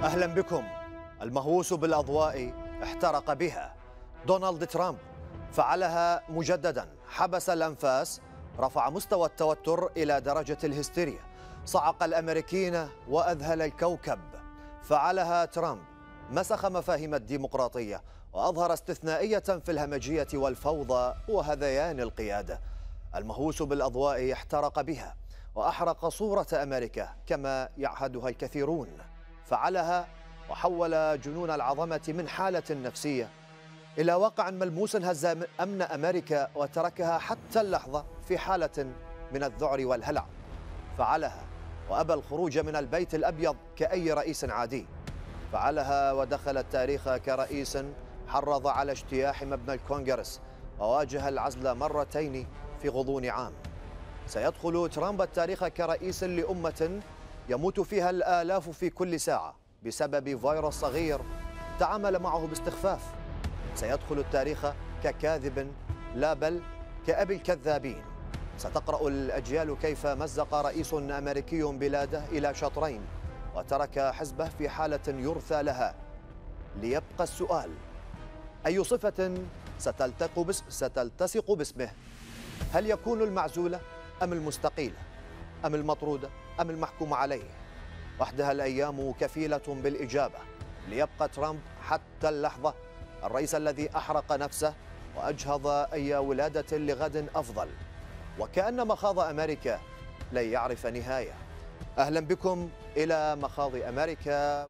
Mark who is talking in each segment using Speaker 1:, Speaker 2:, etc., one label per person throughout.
Speaker 1: أهلا بكم. المهووس بالأضواء احترق بها. دونالد ترامب فعلها مجددا، حبس الأنفاس، رفع مستوى التوتر إلى درجة الهستيريا، صعق الأمريكيين وأذهل الكوكب. فعلها ترامب، مسخ مفاهيم الديمقراطية وأظهر استثنائية في الهمجية والفوضى وهذيان القيادة. المهووس بالأضواء احترق بها وأحرق صورة أمريكا كما يعهدها الكثيرون. فعلها وحول جنون العظمة من حالة نفسية إلى واقع ملموس هز أمن أمريكا وتركها حتى اللحظة في حالة من الذعر والهلع. فعلها وأبى الخروج من البيت الأبيض كأي رئيس عادي. فعلها ودخل التاريخ كرئيس حرض على اجتياح مبنى الكونغرس وواجه العزل مرتين في غضون عام. سيدخل ترامب التاريخ كرئيس لأمة يموت فيها الآلاف في كل ساعة بسبب فيروس صغير تعامل معه باستخفاف. سيدخل التاريخ ككاذب، لا بل كأبي الكذابين. ستقرأ الأجيال كيف مزق رئيس أمريكي بلاده إلى شطرين وترك حزبه في حالة يرثى لها. ليبقى السؤال: أي صفة ستلتصق باسمه؟ هل يكون المعزولة أم المستقيلة أم المطرودة أم المحكوم عليه؟ وحدها الأيام كفيلة بالإجابة. ليبقى ترامب حتى اللحظة الرئيس الذي أحرق نفسه وأجهض أي ولادة لغد أفضل، وكأن مخاض أمريكا لن يعرف نهاية. أهلا بكم إلى مخاض أمريكا.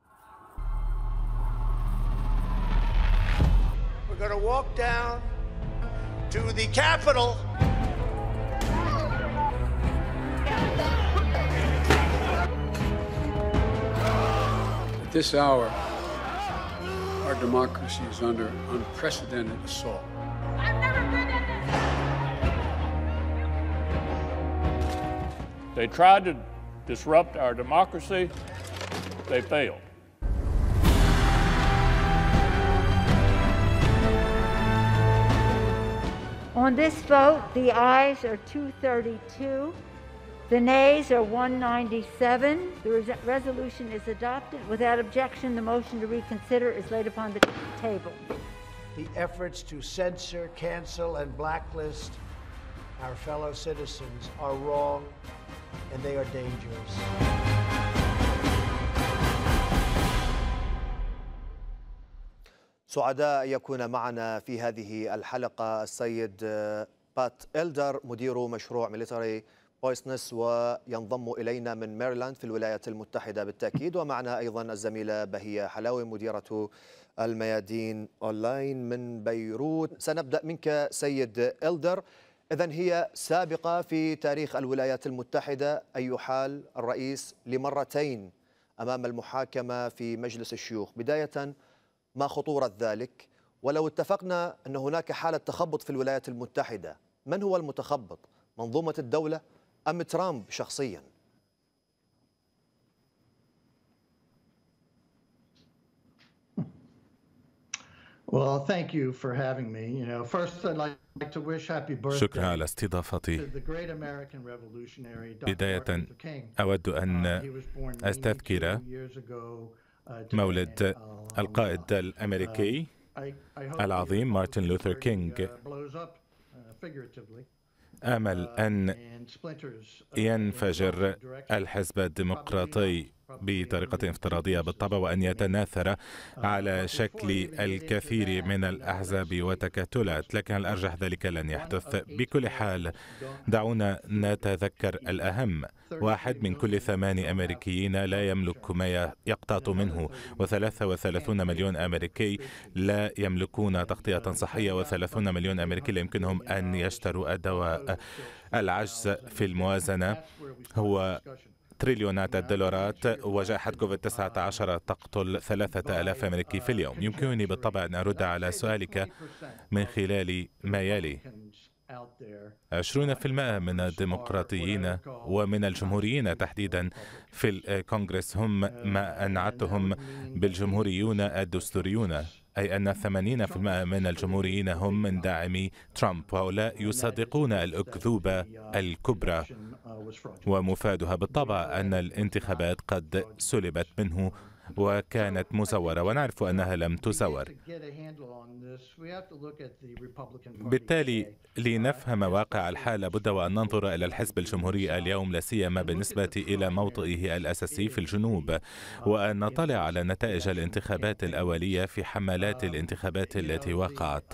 Speaker 2: We're going to walk down to the Capitol.
Speaker 3: At this hour, our democracy is under unprecedented assault.
Speaker 4: They tried to disrupt our democracy. They failed.
Speaker 5: On this vote, the ayes are 232. The nays are 197. The resolution is adopted. Without objection, the motion to reconsider is laid upon the table.
Speaker 2: The efforts to censor, cancel, and blacklist our fellow citizens are wrong, and they are dangerous.
Speaker 1: سعداء أن يكون معنا في هذه الحلقة السيد بات إلدر، مدير مشروع ميليتري بويسنس، وينضم إلينا من ميريلاند في الولايات المتحدة بالتأكيد. ومعنا أيضا الزميلة بهية حلاوي، مديرة الميادين أونلاين من بيروت. سنبدأ منك سيد إلدر. إذن هي سابقة في تاريخ الولايات المتحدة أن يحال الرئيس لمرتين أمام المحاكمة في مجلس الشيوخ. بداية، ما خطورة ذلك؟ ولو اتفقنا أن هناك حالة تخبط في الولايات المتحدة، من هو المتخبط؟ منظومة الدولة أم ترامب شخصيا؟
Speaker 6: Well, thank you for having me. First I'd like to wish happy birthday.
Speaker 7: شكرا على استضافتي. بداية أود أن أستذكر مولد القائد الأمريكي العظيم مارتن لوثر كينغ. آمل أن ينفجر الحزب الديمقراطي بطريقة افتراضية بالطبع، وأن يتناثر على شكل الكثير من الأحزاب وتكتلات، لكن الأرجح ذلك لن يحدث. بكل حال، دعونا نتذكر الأهم: 1 من كل 8 أمريكيين لا يملك ما يقتات منه، و33 مليون أمريكي لا يملكون تغطية صحية، و30 مليون أمريكي لا يمكنهم أن يشتروا الدواء. العجز في الموازنة هو تريليونات الدولارات، وجائحة كوفيد-19 تقتل 3000 أمريكي في اليوم. يمكنني بالطبع أن أرد على سؤالك من خلال ما يلي: 20% من الديمقراطيين ومن الجمهوريين تحديدا في الكونغرس هم ما أنعتهم بالجمهوريون الدستوريون، أي أن 80% من الجمهوريين هم من داعمي ترامب، وهؤلاء يصدقون الأكذوبة الكبرى، ومفادها بالطبع أن الانتخابات قد سلبت منه وكانت مزورة، ونعرف أنها لم تزور. بالتالي لنفهم واقع الحال لابد وأن ننظر إلى الحزب الجمهوري اليوم، لا سيما بالنسبة إلى موطئه الأساسي في الجنوب، وأن نطلع على نتائج الانتخابات الأولية في حملات الانتخابات التي وقعت،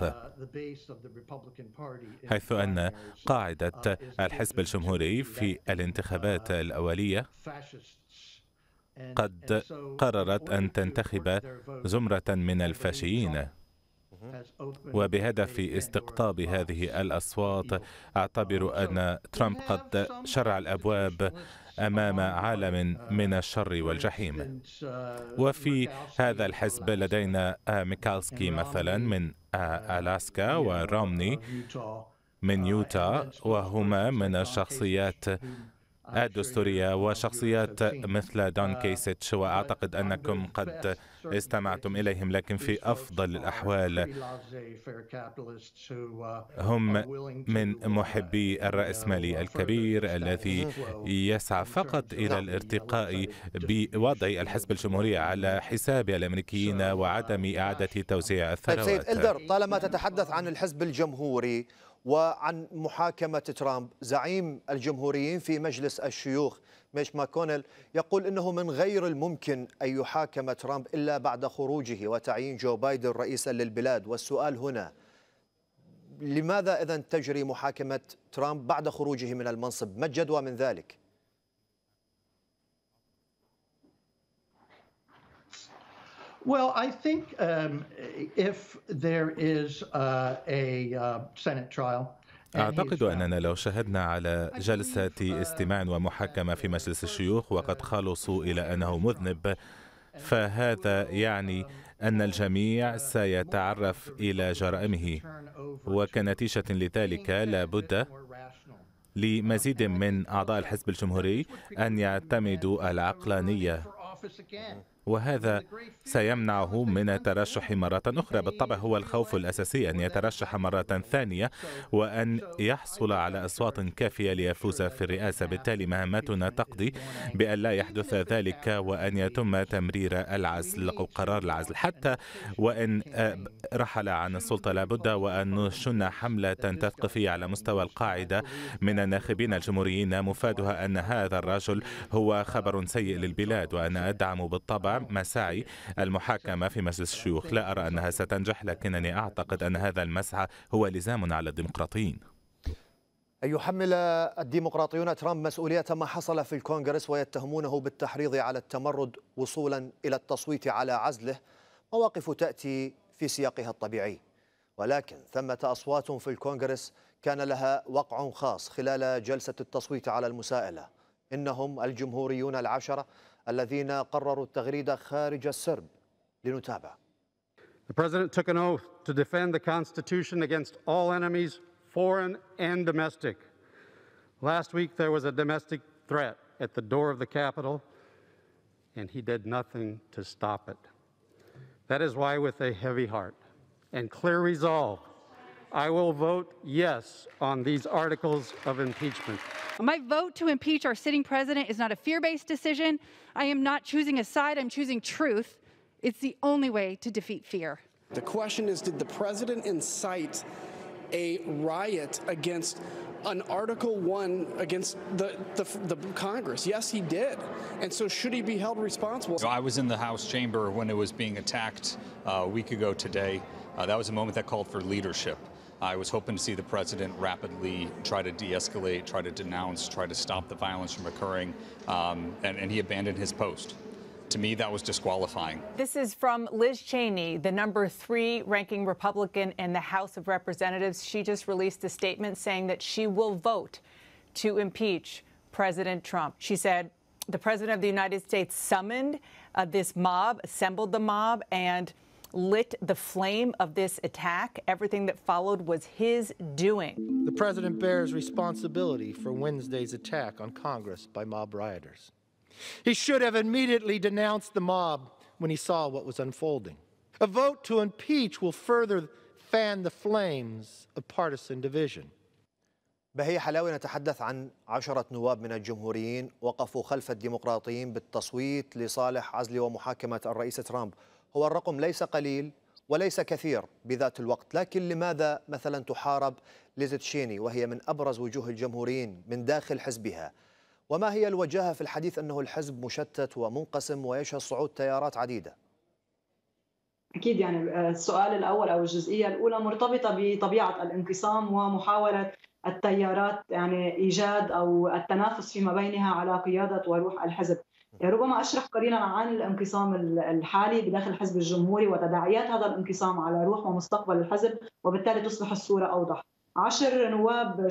Speaker 7: حيث أن قاعدة الحزب الجمهوري في الانتخابات الأولية قد قررت أن تنتخب زمرة من الفاشيين، وبهدف استقطاب هذه الأصوات أعتبر أن ترامب قد شرع الأبواب أمام عالم من الشر والجحيم. وفي هذا الحزب لدينا ميكالسكي مثلا من ألاسكا ورومني من يوتا، وهما من الشخصيات الدستورية وشخصيات مثل دون كيسيتش، وأعتقد أنكم قد استمعتم إليهم، لكن في أفضل الأحوال هم من محبي الرأسمالي الكبير الذي يسعى فقط إلى الارتقاء بوضع الحزب الجمهوري على حساب الأمريكيين وعدم إعادة توزيع الثروات.
Speaker 1: سيد إلدر، طالما تتحدث عن الحزب الجمهوري وعن محاكمة ترامب، زعيم الجمهوريين في مجلس الشيوخ ميش ماكونيل يقول إنه من غير الممكن أن يحاكم ترامب إلا بعد خروجه وتعيين جو بايدن رئيسا للبلاد. والسؤال هنا، لماذا إذن تجري محاكمة ترامب بعد خروجه من المنصب؟ ما الجدوى من ذلك؟
Speaker 6: Well, I think if there is a Senate trial.
Speaker 7: أعتقد أننا لو شهدنا على جلسة استماع ومحاكمة في مجلس الشيوخ وقد خلصوا إلى أنه مذنب، فهذا يعني أن الجميع سيتعرف إلى جرائمه، وكنتيجة لذلك لا بد لمزيد من أعضاء الحزب الجمهوري أن يعتمدوا العقلانية، وهذا سيمنعه من الترشح مرة أخرى. بالطبع هو الخوف الأساسي أن يترشح مرة ثانية وأن يحصل على أصوات كافية ليفوز في الرئاسة. بالتالي مهمتنا تقضي بأن لا يحدث ذلك وأن يتم تمرير العزل أو قرار العزل. حتى وإن رحل عن السلطة لابد وأن نشن حملة تثقيفية على مستوى القاعدة من الناخبين الجمهوريين مفادها أن هذا الرجل هو خبر سيء للبلاد، وأنا أدعم بالطبع مساعي المحاكمة في مجلس الشيوخ. لا أرى أنها ستنجح، لكنني أعتقد أن هذا المسعى هو لزام على الديمقراطيين.
Speaker 1: أن يحمل الديمقراطيون ترامب مسؤولية ما حصل في الكونغرس ويتهمونه بالتحريض على التمرد وصولا إلى التصويت على عزله، مواقف تأتي في سياقها الطبيعي، ولكن ثمة أصوات في الكونغرس كان لها وقع خاص خلال جلسة التصويت على المساءلة. إنهم الجمهوريون العشرة الذين قرروا التغريد خارج السرب. لنتابع.
Speaker 8: The President took an oath to defend the Constitution against all enemies, foreign and domestic. Last week there was a domestic threat at the door of the Capitol, and he did nothing to stop it. That is why, with a heavy heart and clear resolve, I will vote yes on these articles of impeachment.
Speaker 9: My vote to impeach our sitting president is not a fear-based decision. I am not choosing a side, I'm choosing truth. It's the only way to defeat fear.
Speaker 10: The question is, did the president incite a riot against an Article 1 against the Congress? Yes, he did. And so should he be held responsible?
Speaker 11: I was in the House chamber when it was being attacked a week ago today. That was a moment that called for leadership. I was hoping to see the president rapidly try to de-escalate, try to denounce, try to stop the violence from occurring, and he abandoned his post. To me, that was disqualifying.
Speaker 12: This is from Liz Cheney, the number 3 ranking Republican in the House of Representatives. She just released a statement saying that she will vote to impeach President Trump. She said the president of the United States summoned this mob, assembled the mob, and lit the flame of this attack. Everything that followed was his doing.
Speaker 13: The president bears responsibility for Wednesday's attack on Congress by mob rioters. He should have immediately denounced the mob when he saw what was unfolding. A vote to impeach will further fan the flames of partisan division.
Speaker 1: بهية حلاوي، نتحدث عن 10 نواب من الجمهوريين وقفوا خلف الديمقراطيين بالتصويت لصالح عزل ومحاكمة الرئيس ترامب. هو الرقم ليس قليل وليس كثير بذات الوقت، لكن لماذا مثلا تحارب ليز تشيني وهي من أبرز وجوه الجمهوريين من داخل حزبها؟ وما هي الوجاهة في الحديث أنه الحزب مشتت ومنقسم ويشهد صعود تيارات عديدة؟
Speaker 14: أكيد يعني السؤال الأول أو الجزئية الأولى مرتبطة بطبيعة الانقسام ومحاولة التيارات يعني إيجاد أو التنافس فيما بينها على قيادة وروح الحزب. ربما أشرح قليلا عن الانقسام الحالي بداخل الحزب الجمهوري وتداعيات هذا الانقسام على روح ومستقبل الحزب، وبالتالي تصبح الصورة أوضح. 10 نواب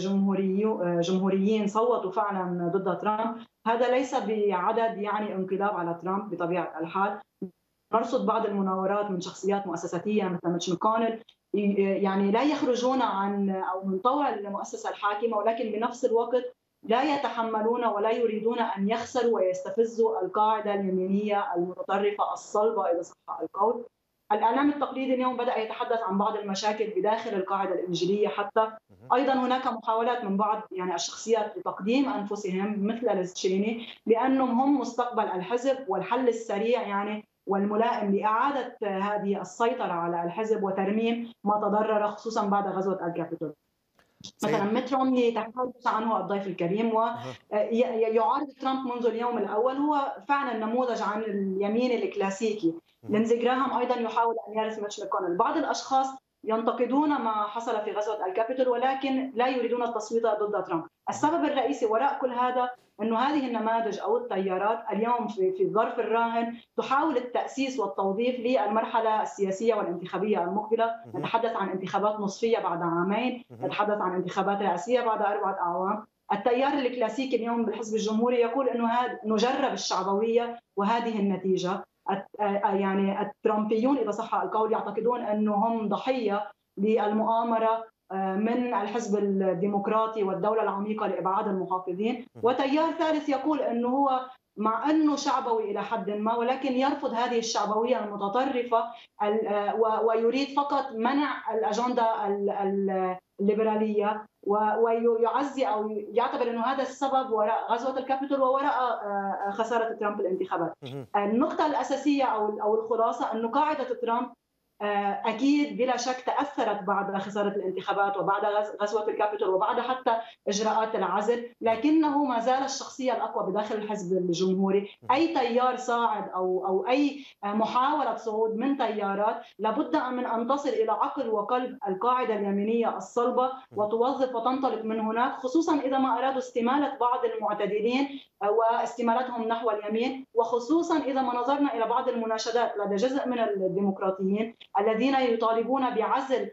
Speaker 14: جمهوريين صوتوا فعلا ضد ترامب، هذا ليس بعدد يعني انقلاب على ترامب بطبيعة الحال. نرصد بعض المناورات من شخصيات مؤسساتية مثل ميتش ماكونيل، يعني لا يخرجون عن أو من طوع المؤسسة الحاكمة، ولكن بنفس الوقت لا يتحملون ولا يريدون أن يخسروا ويستفزوا القاعدة اليمينية المتطرفة الصلبة إذا صح القول. الإعلام التقليدي اليوم بدأ يتحدث عن بعض المشاكل بداخل القاعدة الإنجيلية، حتى أيضا هناك محاولات من بعض يعني الشخصيات لتقديم أنفسهم مثل ليز تشيني لأنهم هم مستقبل الحزب والحل السريع يعني والملائم لإعادة هذه السيطرة على الحزب وترميم ما تضرر خصوصا بعد غزوة الكابيتول. مثلا ميت رومني تحدث عنه الضيف الكريم ويعارض ترامب منذ اليوم الأول، هو فعلا نموذج عن اليمين الكلاسيكي. لينزي جراهام أيضا يحاول أن يرث ميتش ماكونيل. بعض الأشخاص ينتقدون ما حصل في غزوة الكابيتول ولكن لا يريدون التصويت ضد ترامب. السبب الرئيسي وراء كل هذا أنه هذه النماذج أو التيارات اليوم في الظرف الراهن تحاول التأسيس والتوظيف للمرحلة السياسية والانتخابية المقبلة. نتحدث عن انتخابات نصفية بعد عامين، نتحدث عن انتخابات رئاسية بعد 4 أعوام. التيار الكلاسيكي اليوم بالحزب الجمهوري يقول أنه نجرب الشعبوية وهذه النتيجة. يعني الترامبيون إذا صح القول يعتقدون أنهم ضحية للمؤامرة من الحزب الديمقراطي والدولة العميقة لإبعاد المحافظين. وتيار ثالث يقول أنه هو مع أنه شعبوي إلى حد ما ولكن يرفض هذه الشعبوية المتطرفة ويريد فقط منع الأجندة الليبرالية، ويعزي أو يعتبر أنه هذا السبب وراء غزوة الكابيتول ووراء خسارة ترامب الانتخابات. النقطة الأساسية أو الخلاصة أنه قاعدة ترامب أكيد بلا شك تأثرت بعد خسارة الانتخابات وبعد غزوة الكابيتول وبعد حتى إجراءات العزل، لكنه ما زال الشخصية الأقوى بداخل الحزب الجمهوري. أي تيار صاعد أو أي محاولة صعود من تيارات لابد من أن تصل إلى عقل وقلب القاعدة اليمينية الصلبة وتوظف وتنطلق من هناك، خصوصا إذا ما أرادوا استمالة بعض المعتدلين واستمالتهم نحو اليمين، وخصوصا إذا ما نظرنا إلى بعض المناشدات لدى جزء من الديمقراطيين الذين يطالبون بعزل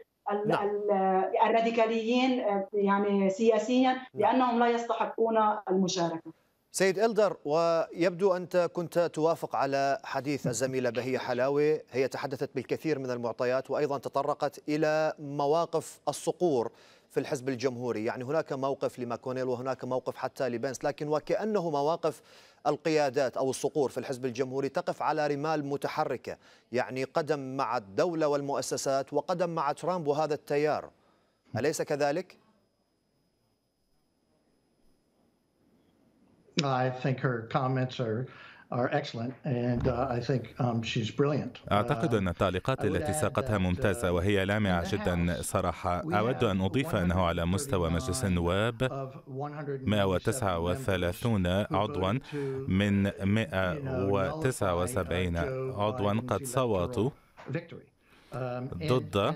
Speaker 14: الراديكاليين يعني سياسيا لأنهم لا يستحقون المشاركة.
Speaker 1: سيد إلدر، ويبدو أنت كنت توافق على حديث الزميلة بهية حلاوي، هي تحدثت بالكثير من المعطيات وأيضا تطرقت إلى مواقف الصقور في الحزب الجمهوري. يعني هناك موقف لماكونيل وهناك موقف حتى لبنس، لكن وكأنه مواقف القيادات أو الصقور في الحزب الجمهوري تقف على رمال متحركة، يعني قدم مع الدولة والمؤسسات وقدم مع ترامب وهذا التيار، أليس كذلك؟
Speaker 6: I think her comments are excellent and I think she's brilliant.
Speaker 7: أعتقد أن التعليقات التي ساقتها ممتازة وهي لامعة جدا صراحة. أود أن أضيف أنه على مستوى مجلس النواب 139 عضوا من 179 عضوا قد صوتوا ضد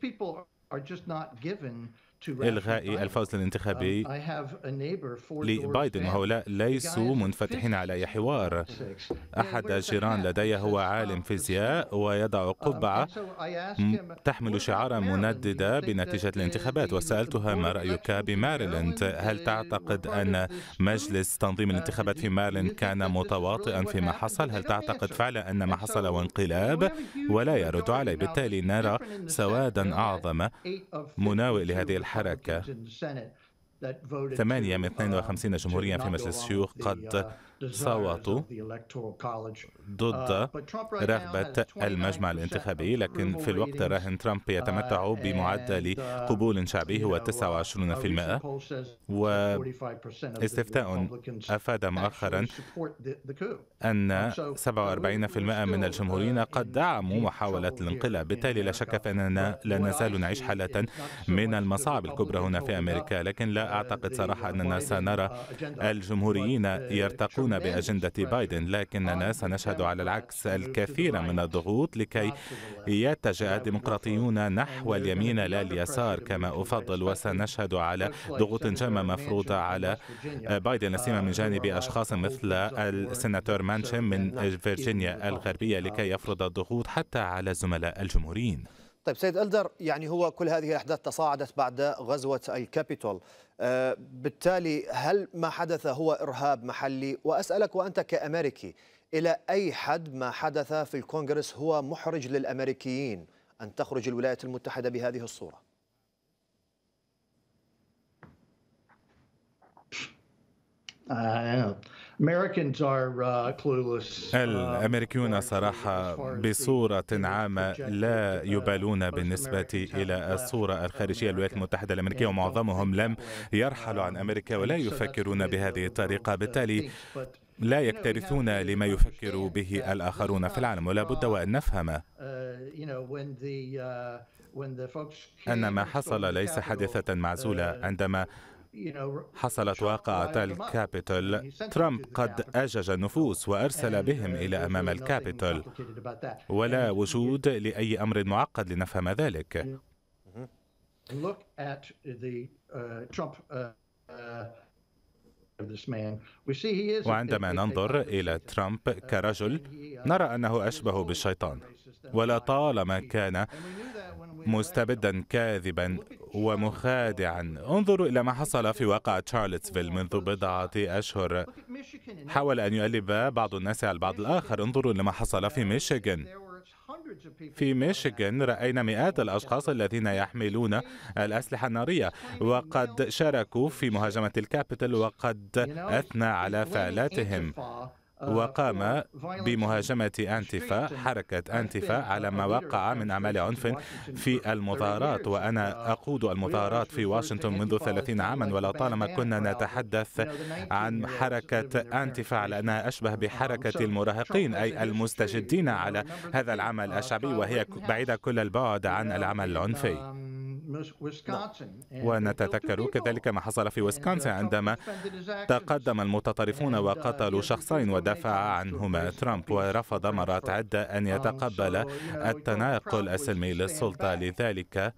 Speaker 7: إلغاء الفوز الانتخابي لبايدن، وهؤلاء ليسوا منفتحين على أي حوار. أحد الجيران لدي هو عالم فيزياء ويضع قبعة تحمل شعارا منددا بنتيجة الانتخابات، وسألتها ما رأيك بماريلاند؟ هل تعتقد أن مجلس تنظيم الانتخابات في ماريلاند كان متواطئا فيما حصل؟ هل تعتقد فعلا أن ما حصل هو انقلاب؟ ولا يرد عليه. بالتالي نرى سوادا أعظم مناوئ لهذه الحركة. 8 من 52 جمهوريا في مجلس الشيوخ قد صوتوا ضد رغبة المجمع الانتخابي، لكن في الوقت الراهن ترامب يتمتع بمعدل قبول شعبي هو 29%، واستفتاء أفاد مؤخرا أن 47% من الجمهوريين قد دعموا محاولة الانقلاب. بالتالي لا شك فإننا لا نزال نعيش حالة من المصاعب الكبرى هنا في أمريكا، لكن لا أعتقد صراحة أننا سنرى الجمهوريين يرتقون بأجندة بايدن، لكننا سنشهد على العكس الكثير من الضغوط لكي يتجه الديمقراطيون نحو اليمين لا اليسار كما أفضل، وسنشهد على ضغوط جامة مفروضة على بايدن، لا سيما من جانب أشخاص مثل السيناتور مانشن من فيرجينيا الغربية لكي يفرض الضغوط حتى على الزملاء الجمهوريين.
Speaker 1: طيب سيد ألدر، يعني هو كل هذه الأحداث تصاعدت بعد غزوة الكابيتول، بالتالي هل ما حدث هو إرهاب محلي؟ وأسألك وأنت كأمريكي، إلى أي حد ما حدث في الكونغرس هو محرج للأمريكيين أن تخرج الولايات المتحدة بهذه الصورة؟
Speaker 7: الأمريكيون صراحة بصورة عامة لا يبالون بالنسبة إلى الصورة الخارجية للولايات المتحدة الأمريكية، ومعظمهم لم يرحلوا عن أمريكا ولا يفكرون بهذه الطريقة، بالتالي لا يكترثون لما يفكر به الآخرون في العالم. ولا بد وأن نفهم أن ما حصل ليس حادثة معزولة. عندما حصلت واقعة الكابيتول ترامب قد أجج النفوس وأرسل بهم إلى أمام الكابيتول، ولا وجود لأي أمر معقد لنفهم ذلك. وعندما ننظر إلى ترامب كرجل نرى أنه أشبه بالشيطان، ولطالما كان مستبدا كاذبا ومخادعا. انظروا إلى ما حصل في واقعة شارلوتسفيل منذ بضعة أشهر، حاول أن يؤلب بعض الناس على البعض الآخر. انظروا إلى ما حصل في ميشيغان. في ميشيغان رأينا مئات الأشخاص الذين يحملون الأسلحة النارية وقد شاركوا في مهاجمة الكابيتول، وقد أثنى على فعلاتهم وقام بمهاجمة أنتيفا، حركة أنتيفا، على ما وقع من أعمال عنف في المظاهرات. وأنا أقود المظاهرات في واشنطن منذ 30 عاما، ولطالما كنا نتحدث عن حركة أنتيفا على أنها أشبه بحركة المراهقين، أي المستجدين على هذا العمل الشعبي، وهي بعيدة كل البعد عن العمل العنفي. ونتذكر كذلك ما حصل في ويسكونسن عندما تقدم المتطرفون وقتلوا شخصين ودافع عنهما ترامب، ورفض مرات عدة أن يتقبل التناقل السلمي للسلطة. لذلك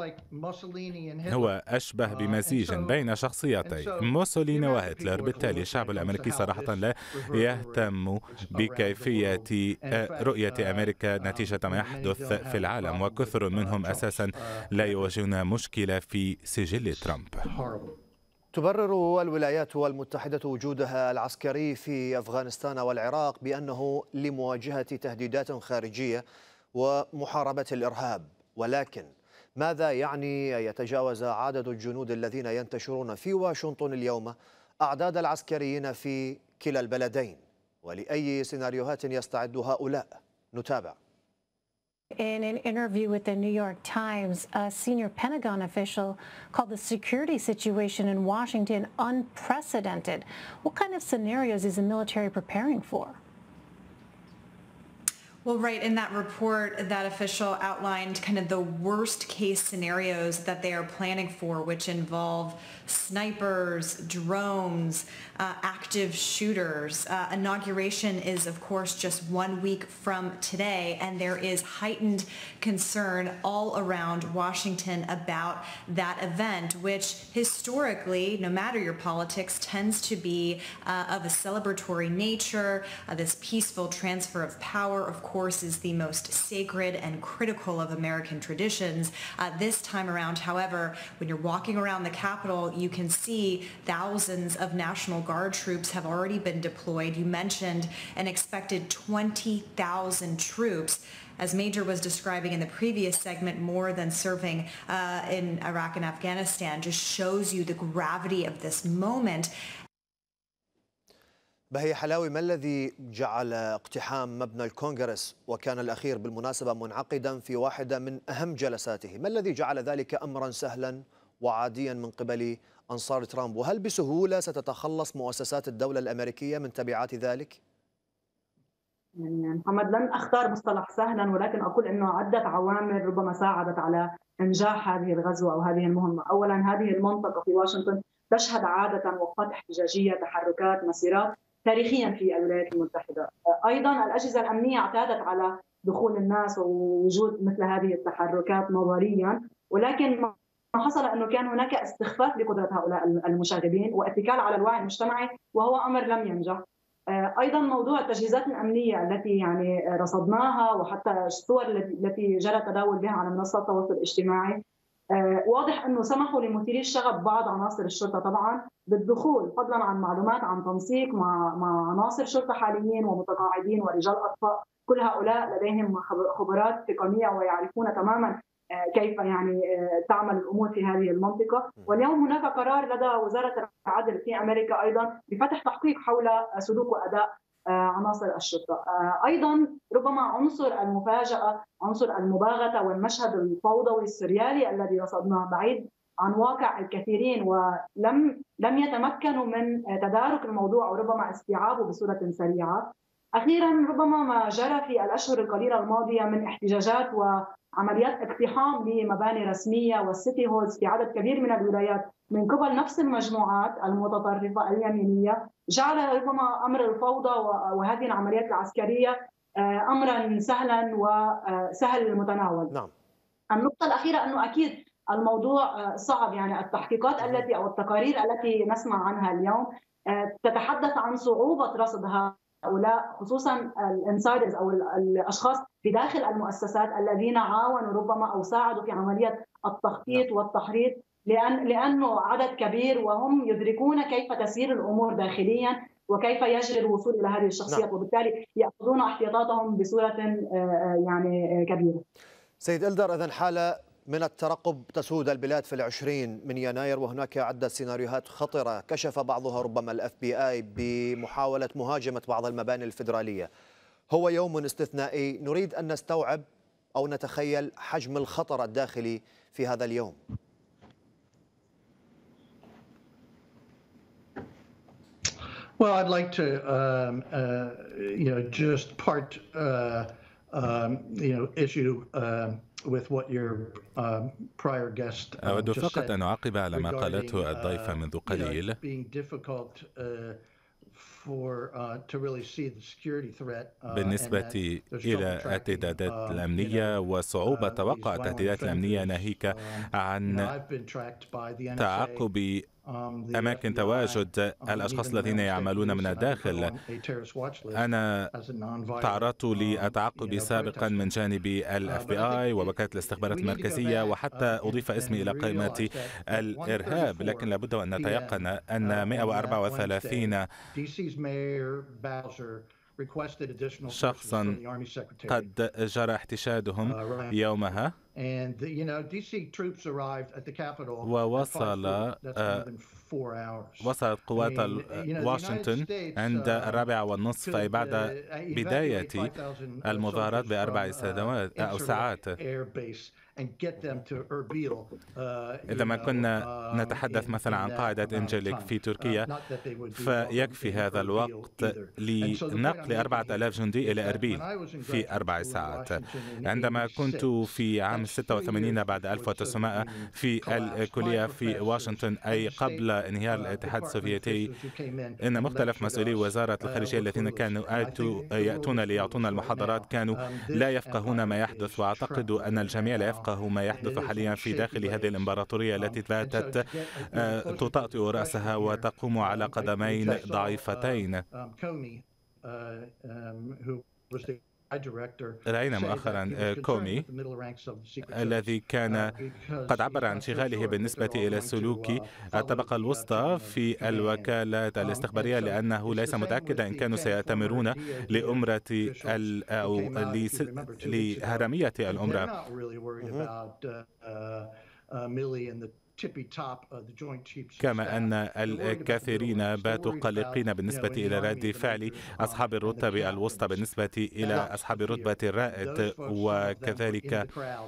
Speaker 7: هو أشبه بمزيج بين شخصيتي موسوليني وهتلر. بالتالي الشعب الأمريكي صراحة لا يهتم بكيفية رؤية أمريكا نتيجة ما يحدث في العالم، وكثر منهم أساسا لا يواجهون مشكلة في سجل ترامب.
Speaker 1: تبرر الولايات المتحدة وجودها العسكري في أفغانستان والعراق بأنه لمواجهة تهديدات خارجية ومحاربة الإرهاب، ولكن ماذا يعني يتجاوز عدد الجنود الذين ينتشرون في واشنطن اليوم أعداد العسكريين في كلا البلدين؟ ولأي سيناريوهات يستعد هؤلاء؟ نتابع.
Speaker 15: In an interview with the New York Times, a senior Pentagon official called the security situation in Washington unprecedented. What kind of scenarios is the military preparing for?
Speaker 16: Well, right, in that report, that official outlined kind of the worst case scenarios that they are planning for, which involve snipers, drones, active shooters. Inauguration is, of course, just 1 week from today, and there is heightened concern all around Washington about that event, which historically, no matter your politics, tends to be of a celebratory nature. This peaceful transfer of power, of course, is the most sacred and critical of American traditions. This time around, however, when you're walking around the Capitol, you can see thousands of National Guard troops have already been deployed. You mentioned an expected 20,000 troops. As Major was describing in the previous segment, more than serving in Iraq and Afghanistan, just shows you the gravity of this moment.
Speaker 1: بهي حلاوي، ما الذي جعل اقتحام مبنى الكونغرس، وكان الأخير بالمناسبة منعقدا في واحدة من أهم جلساته، ما الذي جعل ذلك أمرا سهلا وعاديا من قبل أنصار ترامب؟ وهل بسهولة ستتخلص مؤسسات الدولة الأمريكية من تبعات ذلك؟
Speaker 14: يعني محمد، لن أختار مصطلح سهلا، ولكن أقول أنه عدة عوامل ربما ساعدت على إنجاح هذه الغزوة أو هذه المهمة. أولا، هذه المنطقة في واشنطن تشهد عادة وقفات احتجاجية، تحركات، مسيرات تاريخيا في الولايات المتحدة. أيضا الأجهزة الأمنية اعتادت على دخول الناس ووجود مثل هذه التحركات نظريا، ولكن ما حصل أنه كان هناك استخفاف بقدرة هؤلاء المشاغبين واتكال على الوعي المجتمعي، وهو أمر لم ينجح. أيضا موضوع التجهيزات الأمنية التي يعني رصدناها، وحتى الصور التي جرى التداول بها على منصات التواصل الاجتماعي، واضح أنه سمحوا لمثيري الشغب بعض عناصر الشرطة طبعا بالدخول، فضلا عن معلومات عن تنسيق مع عناصر شرطة حاليين ومتقاعدين ورجال أطفاء. كل هؤلاء لديهم خبرات تقنية ويعرفون تماما كيف يعني تعمل الأمور في هذه المنطقة. واليوم هناك قرار لدى وزارة العدل في أمريكا أيضا بفتح تحقيق حول سلوك وأداء عناصر الشرطة. أيضا ربما عنصر المفاجأة، عنصر المباغتة والمشهد الفوضوي السريالي الذي رصدناه بعيد عن واقع الكثيرين، ولم يتمكنوا من تدارك الموضوع وربما استيعابه بصورة سريعة. أخيرا، ربما ما جرى في الأشهر القليلة الماضية من احتجاجات وعمليات اقتحام لمباني رسمية والسيتي هولز في عدد كبير من الولايات من قبل نفس المجموعات المتطرفة اليمينية، جعل ربما أمر الفوضى وهذه العمليات العسكرية أمرا سهلا وسهل المتناول.
Speaker 1: نعم.
Speaker 14: النقطة الأخيرة أنه أكيد الموضوع صعب، يعني التحقيقات التي أو التقارير التي نسمع عنها اليوم تتحدث عن صعوبة رصد هؤلاء، خصوصا الانسايدرز أو الأشخاص بداخل المؤسسات الذين عاونوا ربما أو ساعدوا في عملية التخطيط والتحريض، لأنه عدد كبير وهم يدركون كيف تسير الأمور داخليا وكيف يجري الوصول إلى هذه الشخصيات، وبالتالي يأخذون احتياطاتهم بصورة يعني كبيرة.
Speaker 1: سيد إلدر، إذن حالة من الترقب تسود البلاد في 20 من يناير، وهناك عدة سيناريوهات خطرة كشف بعضها ربما الFBI بمحاولة مهاجمة بعض المباني الفيدرالية. هو يوم استثنائي، نريد أن نستوعب أو نتخيل حجم الخطر الداخلي في هذا اليوم.
Speaker 6: Well, I'd like to, just issue with what your prior guest
Speaker 7: أود فقط أن أعقب على ما قالته الضيفة منذ قليل. بالنسبة إلى التهديدات الأمنية وصعوبة توقع التهديدات الأمنية، ناهيك عن تعقب أماكن تواجد الأشخاص الذين يعملون من الداخل. أنا تعرضت للتعقب سابقا من جانب الFBI ووكالة الاستخبارات المركزية، وحتى أضيف اسمي إلى قائمة الإرهاب، لكن لابد أن نتيقن أن 134 شخصا قد جرى احتشادهم يومها، ووصلت قوات واشنطن عند 4:30، أي بعد بداية المظاهرات ب4 ساعات. إذا ما كنا نتحدث مثلا عن قاعدة إنجليك في تركيا، فيكفي هذا الوقت لنقل 4000 جندي إلى أربيل في 4 ساعات. عندما كنت في عام 86 بعد 1900 في الكلية في واشنطن، أي قبل انهيار الاتحاد السوفيتي، إن مختلف مسؤولي وزارة الخارجية الذين كانوا يأتون ليعطونا المحاضرات كانوا لا يفقهون ما يحدث، وأعتقد أن الجميع لا يفقه ما يحدث حاليا في داخل هذه الإمبراطورية التي باتت تطأطئ رأسها وتقوم على قدمين ضعيفتين. رأينا مؤخرا كومي الذي كان قد عبر عن شغاله بالنسبة إلى سلوك الطبقة الوسطى في الوكالة الاستخبارية، لأنه ليس متأكدا إن كانوا سيأتمرون لأمرة أو لهرمية الأمرة. كما أن الكثيرين باتوا قلقين بالنسبة إلى رد فعل أصحاب الرتب الوسطى بالنسبة إلى أصحاب الرتبة الرائد، وكذلك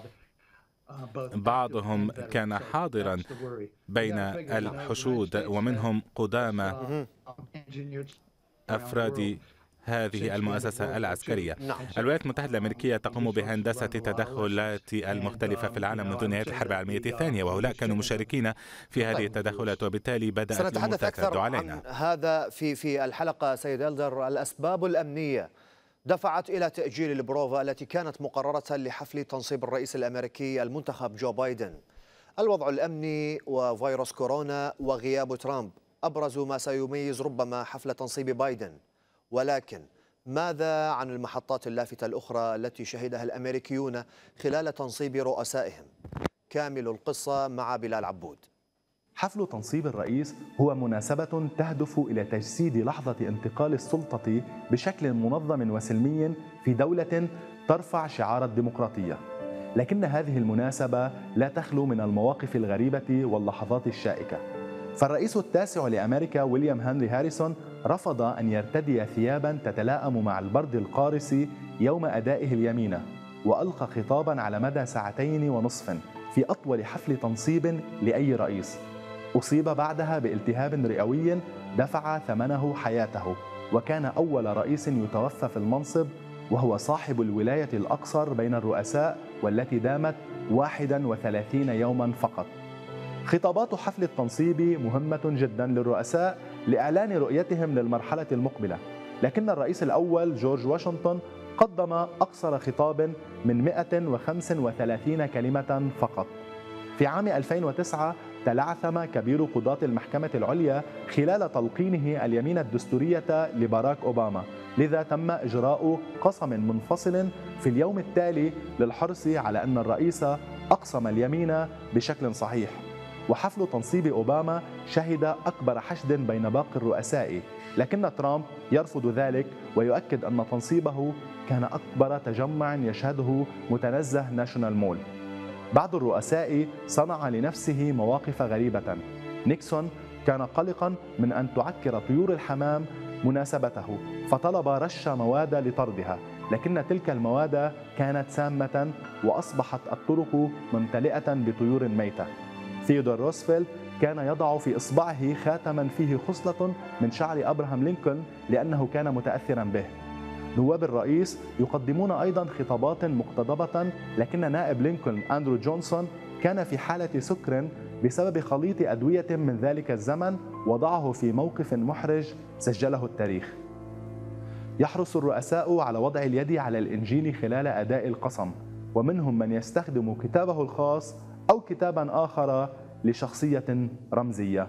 Speaker 7: بعضهم كان حاضرا بين الحشود ومنهم قدامى أفراد هذه المؤسسة العسكرية. الولايات المتحدة الأمريكية تقوم بهندسة التدخلات المختلفة في العالم منذ نهاية الحرب العالمية الثانية، وهؤلاء كانوا مشاركين في هذه التدخلات، وبالتالي بدأت
Speaker 1: سنتحدث أكثر عن هذا في الحلقة. سيد إلدر، الأسباب الأمنية دفعت إلى تأجيل البروفا التي كانت مقررة لحفل تنصيب الرئيس الأمريكي المنتخب جو بايدن. الوضع الأمني وفيروس كورونا وغياب ترامب أبرزوا ما سيميز ربما حفل تنصيب بايدن، ولكن ماذا عن المحطات اللافتة الأخرى التي شهدها الأمريكيون خلال تنصيب رؤسائهم؟ كامل القصة مع بلال عبود.
Speaker 17: حفل تنصيب الرئيس هو مناسبة تهدف إلى تجسيد لحظة انتقال السلطة بشكل منظم وسلمي في دولة ترفع شعار الديمقراطية. لكن هذه المناسبة لا تخلو من المواقف الغريبة واللحظات الشائكة. فالرئيس التاسع لأمريكا ويليام هنري هاريسون رفض أن يرتدي ثيابا تتلائم مع البرد القارس يوم أدائه اليمينة، وألقى خطابا على مدى 2.5 ساعة في أطول حفل تنصيب لأي رئيس. أصيب بعدها بالتهاب رئوي دفع ثمنه حياته، وكان أول رئيس يتوفى في المنصب، وهو صاحب الولاية الأقصر بين الرؤساء والتي دامت 31 يوما فقط. خطابات حفل التنصيب مهمة جدا للرؤساء لإعلان رؤيتهم للمرحلة المقبلة، لكن الرئيس الأول جورج واشنطن قدم أقصر خطاب من 135 كلمة فقط. في عام 2009 تلعثم كبير قضاة المحكمة العليا خلال تلقينه اليمين الدستورية لباراك أوباما، لذا تم إجراء قسم منفصل في اليوم التالي للحرص على أن الرئيس أقسم اليمين بشكل صحيح. وحفل تنصيب أوباما شهد أكبر حشد بين باقي الرؤساء، لكن ترامب يرفض ذلك ويؤكد أن تنصيبه كان أكبر تجمع يشهده متنزه ناشونال مول. بعض الرؤساء صنع لنفسه مواقف غريبة. نيكسون كان قلقا من أن تعكر طيور الحمام مناسبته، فطلب رش مواد لطردها، لكن تلك المواد كانت سامة وأصبحت الطرق ممتلئة بطيور ميتة. ثيودور روزفلت كان يضع في إصبعه خاتما فيه خصلة من شعر أبراهام لينكولن لأنه كان متأثرا به. نواب الرئيس يقدمون أيضا خطابات مقتضبة، لكن نائب لينكولن أندرو جونسون كان في حالة سكر بسبب خليط أدوية من ذلك الزمن وضعه في موقف محرج سجله التاريخ. يحرص الرؤساء على وضع اليد على الإنجيل خلال أداء القسم، ومنهم من يستخدم كتابه الخاص أو كتابا آخر لشخصية رمزية.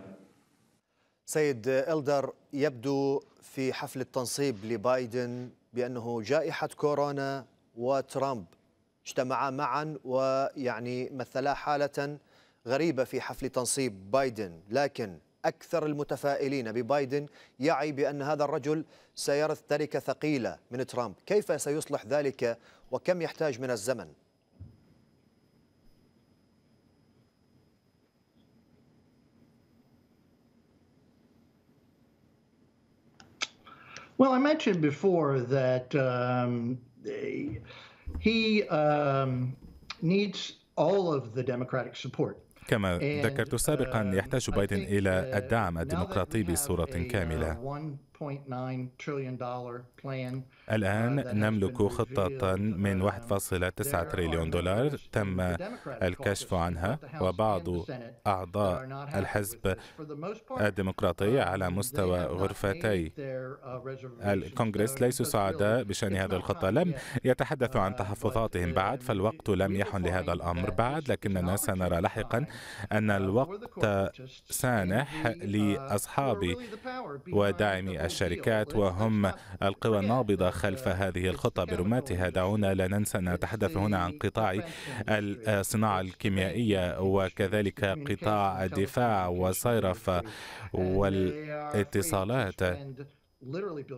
Speaker 1: سيد إلدر، يبدو في حفل التنصيب لبايدن بأنه جائحة كورونا وترامب اجتمعا معا ويعني مثلا حالة غريبة في حفل تنصيب بايدن، لكن أكثر المتفائلين ببايدن يعي بأن هذا الرجل سيرث تركة ثقيلة من ترامب. كيف سيصلح ذلك وكم يحتاج من الزمن؟
Speaker 6: Well, I mentioned before that he needs all of the Democratic support.
Speaker 7: كما ذكرت سابقا يحتاج بايدن إلى الدعم الديمقراطي بصورة كاملة. الآن نملك خطة من 1.9 تريليون دولار تم الكشف عنها، وبعض أعضاء الحزب الديمقراطي على مستوى غرفتي الكونغرس ليسوا سعداء بشأن هذه الخطة. لم يتحدثوا عن تحفظاتهم بعد، فالوقت لم يحن لهذا الأمر بعد، لكننا سنرى لاحقا أن الوقت سانح لأصحاب وداعمي الشركات وهم القوى النابضة خلف هذه الخطة برمتها. دعونا لا ننسى أن نتحدث هنا عن قطاع الصناعة الكيميائية وكذلك قطاع الدفاع والصيرف والاتصالات،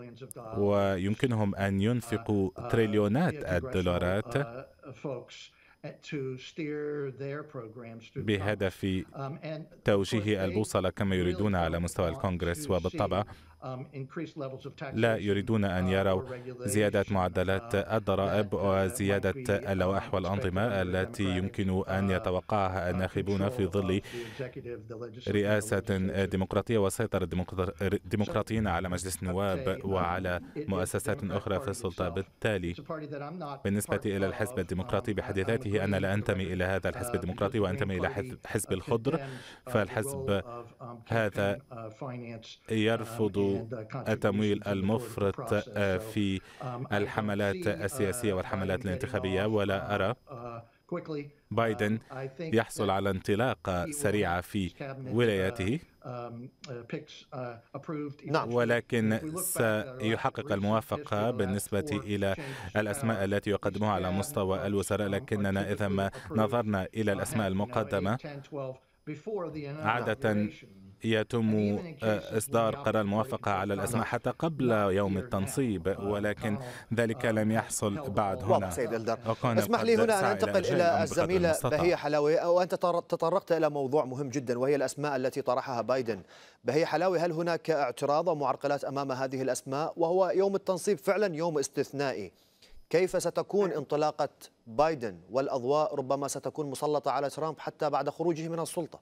Speaker 7: ويمكنهم أن ينفقوا تريليونات الدولارات بهدف توجيه البوصلة كما يريدون على مستوى الكونغرس، وبالطبع لا يريدون أن يروا زيادة معدلات الضرائب وزيادة اللوائح والأنظمة التي يمكن أن يتوقعها الناخبون في ظل رئاسة ديمقراطية وسيطرة ديمقراطيين على مجلس النواب وعلى مؤسسات أخرى في السلطة. بالتالي بالنسبة إلى الحزب الديمقراطي بحد ذاته، أنا لا أنتمي إلى هذا الحزب الديمقراطي وأنتمي إلى حزب الخضر، فالحزب هذا يرفض التمويل المفرط في الحملات السياسية والحملات الانتخابية، ولا أرى بايدن يحصل على انطلاقة سريعة في ولاياته، ولكن سيحقق الموافقة بالنسبة إلى الأسماء التي يقدمها على مستوى الوزراء. لكننا إذا ما نظرنا إلى الأسماء المقدمة، عادة يتم إصدار قرار الموافقة على الأسماء حتى قبل يوم التنصيب، ولكن ذلك لم يحصل بعد هنا.
Speaker 1: سيد إلدر، اسمح لي هنا أن أنتقل إلى الزميلة بهية حلاوي، وأنت تطرقت إلى موضوع مهم جدا وهي الأسماء التي طرحها بايدن. بهية حلاوي، هل هناك اعتراض ومعرقلات أمام هذه الأسماء؟ وهو يوم التنصيب فعلا يوم استثنائي، كيف ستكون انطلاقة بايدن؟ والأضواء ربما ستكون مسلطة على ترامب حتى بعد خروجه من السلطة.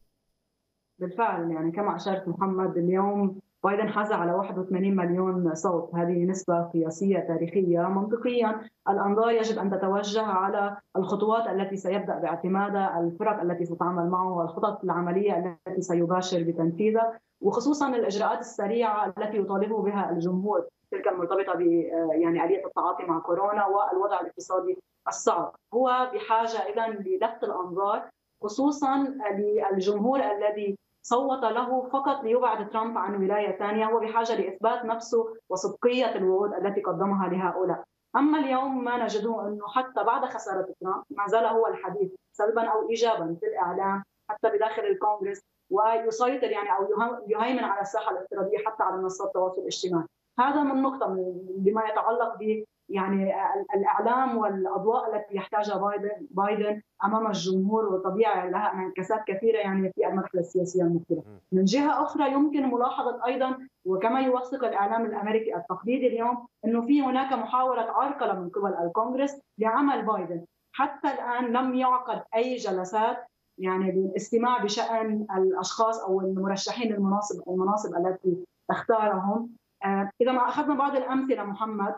Speaker 14: بالفعل يعني كما أشرت محمد، اليوم بايدن حاز على 81 مليون صوت، هذه نسبة قياسية تاريخية. منطقيا الأنظار يجب أن تتوجه على الخطوات التي سيبدأ باعتمادها، الفرق التي ستعمل معه، والخطط العملية التي سيباشر بتنفيذها، وخصوصا الإجراءات السريعة التي يطالب بها الجمهور، تلك المرتبطة ب يعني آلية التعاطي مع كورونا والوضع الاقتصادي الصعب. هو بحاجة إذا للفت الأنظار خصوصا للجمهور الذي صوت له فقط ليبعد ترامب عن ولاية ثانية. هو بحاجة لإثبات نفسه وصدقية الوعود التي قدمها لهؤلاء. أما اليوم ما نجده أنه حتى بعد خسارة ترامب ما زال هو الحديث سلبا أو إيجابا في الإعلام حتى بداخل الكونغرس، ويسيطر يعني أو يهيمن على الساحة الافتراضية حتى على منصات التواصل الاجتماعي. هذا من نقطة بما يتعلق ب يعني الإعلام والأضواء التي يحتاجها بايدن أمام الجمهور، وطبيعي لها انعكاسات كثيرة يعني في المرحلة السياسية المقبلة. من جهة أخرى يمكن ملاحظة أيضا، وكما يوثق الإعلام الأمريكي التقليدي اليوم، أنه في هناك محاولة عرقلة من قبل الكونغرس لعمل بايدن. حتى الآن لم يعقد أي جلسات يعني للاستماع بشأن الأشخاص أو المرشحين المناصب التي اختارهم. إذا ما أخذنا بعض الأمثلة محمد،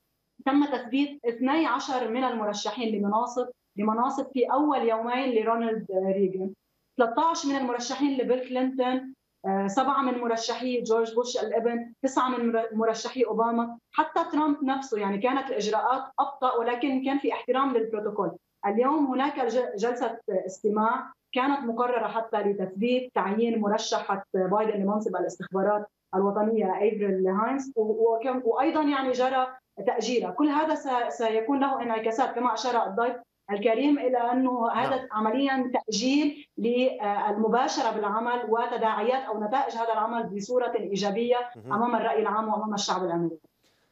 Speaker 14: تم تثبيت 12 من المرشحين لمناصب في أول يومين لرونالد ريغان، 13 من المرشحين لبيل كلينتون، 7 من مرشحي جورج بوش الابن، 9 من مرشحي أوباما. حتى ترامب نفسه يعني كانت الإجراءات أبطأ ولكن كان في احترام للبروتوكول. اليوم هناك جلسة استماع كانت مقررة حتى لتثبيت تعيين مرشحة بايدن لمنصب الاستخبارات الوطنية إيفريل هاينز، وأيضا يعني جرى تأجيلها. كل هذا سيكون له انعكاسات كما أشار الضيف الكريم إلى أنه هذا عمليا تأجيل للمباشرة بالعمل وتداعيات أو نتائج هذا العمل بصورة إيجابية أمام الرأي العام وأمام الشعب الأمريكي.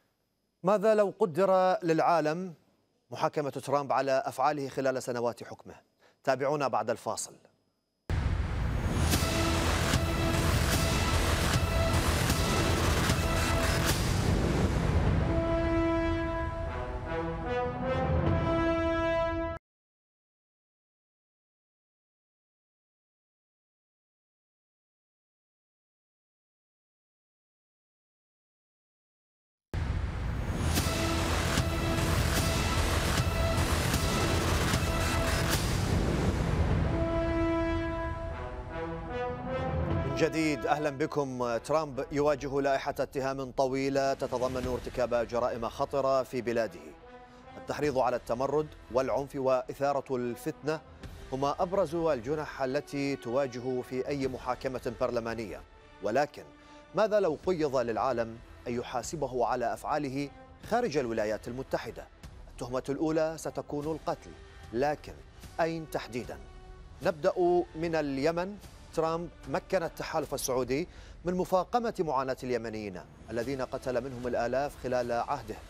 Speaker 1: ماذا لو قدر للعالم محاكمة ترامب على أفعاله خلال سنوات حكمه؟ تابعونا بعد الفاصل. جديد أهلا بكم. ترامب يواجه لائحة اتهام طويلة تتضمن ارتكاب جرائم خطرة في بلاده. التحريض على التمرد والعنف وإثارة الفتنة هما أبرز الجنح التي تواجه في أي محاكمة برلمانية. ولكن ماذا لو قيض للعالم أن يحاسبه على أفعاله خارج الولايات المتحدة؟ التهمة الأولى ستكون القتل، لكن أين تحديدا؟ نبدأ من اليمن. ترامب مكن التحالف السعودي من مفاقمة معاناة اليمنيين الذين قتل منهم الآلاف خلال عهده.